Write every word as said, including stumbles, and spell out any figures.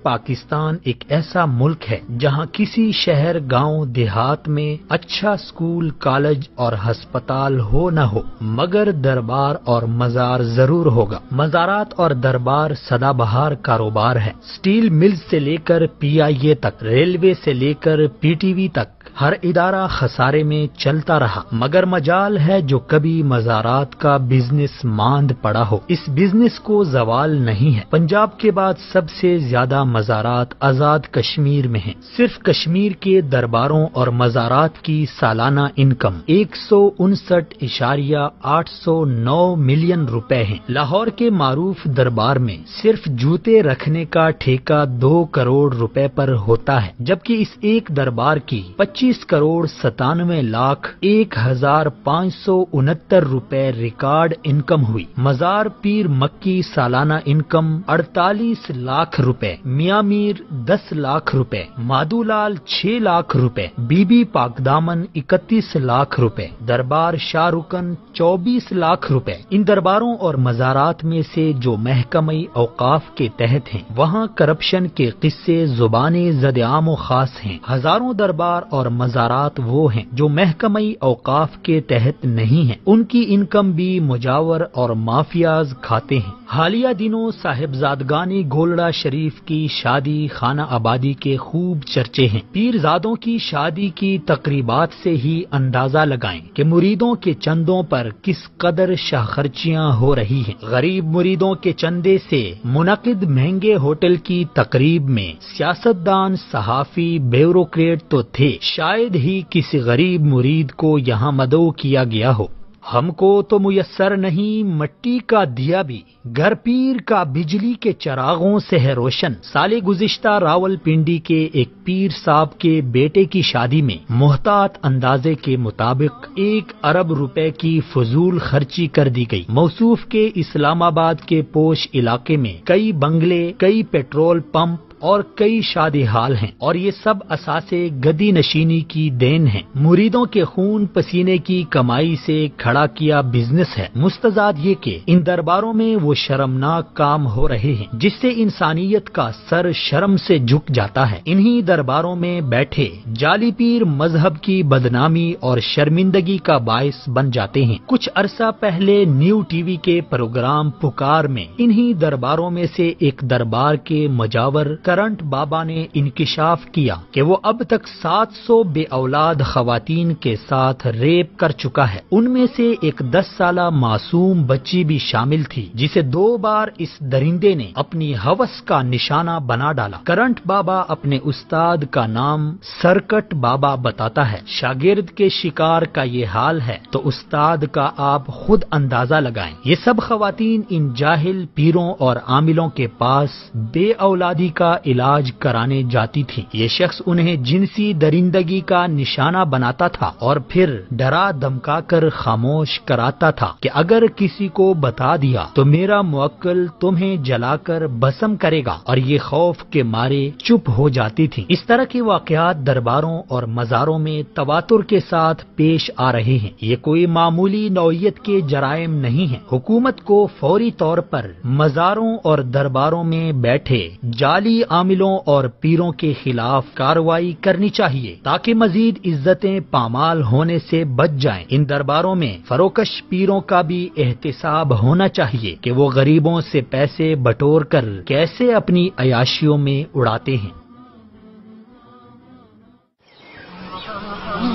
پاکستان ایک ایسا ملک ہے جہاں کسی شہر گاؤں دیہات میں اچھا اسکول کالج اور ہسپتال ہو نہ ہو مگر دربار اور مزار ضرور ہوگا۔ مزارات اور دربار سدا بہار کاروبار ہے۔ اسٹیل مل سے لے کر پی آئی اے تک، ریلوے سے لے کر پی ٹی وی تک ہر ادارہ خسارے میں چلتا رہا، مگر مجال ہے جو کبھی مزارات کا بزنس ماند پڑا ہو۔ اس بزنس کو زوال نہیں ہے۔ پنجاب کے بعد سب سے زیادہ مزارات آزاد کشمیر میں ہیں۔ صرف کشمیر کے درباروں اور مزارات کی سالانہ انکم ایک سو انسٹھ اشاریہ آٹھ سو نو ملین روپے ہیں۔ لاہور کے معروف دربار میں صرف جوتے رکھنے کا ٹھیکہ دو کروڑ روپے پر ہوتا ہے، جبکہ اس ایک دربار کی پچیس کروڑ ستانوے لاکھ ایک ہزار پانچ سو انہتر روپے ریکارڈ انکم ہوئی۔ مزار پیر مکی سالانہ انکم اڑتالیس لاکھ روپے، میاں میر دس لاکھ روپے، مادو لال چھ لاکھ روپے، بی بی پاک دامن اکتیس لاکھ روپے، دربار شاہ رکن چوبیس لاکھ روپے۔ ان درباروں اور مزارات میں سے جو محکمہ اوقاف کے تحت ہیں وہاں کرپشن کے قصے زبان زد عام و خاص ہیں۔ ہزاروں دربار اور مزارات وہ ہیں جو محکمہ اوقاف کے تحت نہیں ہیں، ان کی انکم بھی مجاور اور مافیاز کھاتے ہیں۔ حالیہ دنوں صاحبزادگانی گولڑا شریف کی شادی خانہ آبادی کے خوب چرچے ہیں۔ پیرزادوں کی شادی کی تقریبات سے ہی اندازہ لگائیں کہ مریدوں کے چندوں پر کس قدر شاہ خرچیاں ہو رہی ہیں۔ غریب مریدوں کے چندے سے منعقد مہنگے ہوٹل کی تقریب میں سیاستدان، صحافی، بیوروکریٹ تو تھے، شاید ہی کسی غریب مرید کو یہاں مدعو کیا گیا ہو۔ ہم کو تو میسر نہیں مٹی کا دیا بھی، گھر پیر کا بجلی کے چراغوں سے ہے روشن۔ سال گزشتہ راول پنڈی کے ایک پیر صاحب کے بیٹے کی شادی میں محتاط اندازے کے مطابق ایک ارب روپے کی فضول خرچی کر دی گئی۔ موصوف کے اسلام آباد کے پوش علاقے میں کئی بنگلے، کئی پیٹرول پمپ اور کئی شادی ہال ہیں، اور یہ سب اساسے گدی نشینی کی دین ہیں، مریدوں کے خون پسینے کی کمائی سے کھڑا کیا بزنس ہے۔ مستزاد یہ کہ ان درباروں میں وہ شرمناک کام ہو رہے ہیں جس سے انسانیت کا سر شرم سے جھک جاتا ہے۔ انہی درباروں میں بیٹھے جعلی پیر مذہب کی بدنامی اور شرمندگی کا باعث بن جاتے ہیں۔ کچھ عرصہ پہلے نیو ٹی وی کے پروگرام پکار میں انہی درباروں میں سے ایک دربار کے مجاور کرنٹ بابا نے انکشاف کیا کہ وہ اب تک سات سو بے اولاد خواتین کے ساتھ ریپ کر چکا ہے۔ ان میں سے ایک دس سالہ معصوم بچی بھی شامل تھی جسے دو بار اس درندے نے اپنی ہوس کا نشانہ بنا ڈالا۔ کرنٹ بابا اپنے استاد کا نام سرکٹ بابا بتاتا ہے۔ شاگرد کے شکار کا یہ حال ہے تو استاد کا آپ خود اندازہ لگائیں۔ یہ سب خواتین ان جاہل پیروں اور عاملوں کے پاس بے اولادی کا علاج کرانے جاتی تھی۔ یہ شخص انہیں جنسی درندگی کا نشانہ بناتا تھا اور پھر ڈرا دھمکا کر خاموش کراتا تھا کہ اگر کسی کو بتا دیا تو میرا موکل تمہیں جلا کر بھسم کرے گا، اور یہ خوف کے مارے چپ ہو جاتی تھی۔ اس طرح کے واقعات درباروں اور مزاروں میں تواتر کے ساتھ پیش آ رہے ہیں۔ یہ کوئی معمولی نوعیت کے جرائم نہیں ہیں۔ حکومت کو فوری طور پر مزاروں اور درباروں میں بیٹھے جعلی عاملوں اور پیروں کے خلاف کارروائی کرنی چاہیے تاکہ مزید عزتیں پامال ہونے سے بچ جائیں۔ ان درباروں میں فروکش پیروں کا بھی احتساب ہونا چاہیے کہ وہ غریبوں سے پیسے بٹور کر کیسے اپنی عیاشیوں میں اڑاتے ہیں۔